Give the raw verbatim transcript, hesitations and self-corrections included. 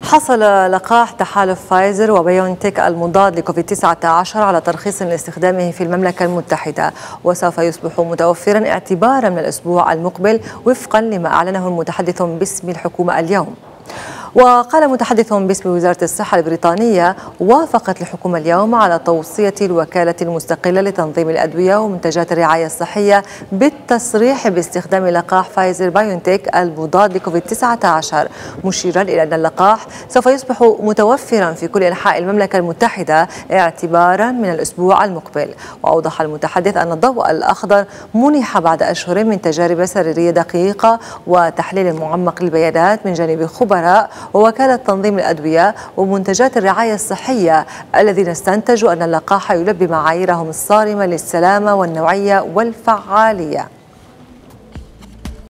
حصل لقاح تحالف فايزر وبايونتك المضاد لكوفيد تسعة عشر على ترخيص لاستخدامه في المملكة المتحدة، وسوف يصبح متوفرا اعتبارا من الأسبوع المقبل وفقا لما أعلنه المتحدث باسم الحكومة اليوم. وقال متحدث باسم وزارة الصحة البريطانية: وافقت الحكومة اليوم على توصية الوكالة المستقلة لتنظيم الأدوية ومنتجات الرعاية الصحية بالتصريح باستخدام لقاح فايزر بايونتك المضاد لكوفيد تسعة عشر، مشيرا إلى أن اللقاح سوف يصبح متوفرا في كل أنحاء المملكة المتحدة اعتبارا من الأسبوع المقبل. وأوضح المتحدث أن الضوء الأخضر منح بعد أشهر من تجارب سريرية دقيقة وتحليل معمق للبيانات من جانب خبراء ووكالة تنظيم الأدوية ومنتجات الرعاية الصحية، الذين استنتجوا أن اللقاح يلبي معاييرهم الصارمة للسلامة والنوعية والفعالية.